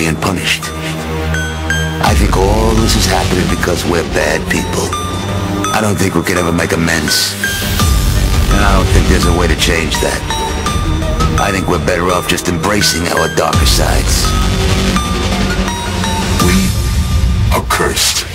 being punished. I think all this is happening because we're bad people. I don't think we can ever make amends. And I don't think there's a way to change that. I think we're better off just embracing our darker sides. We are cursed.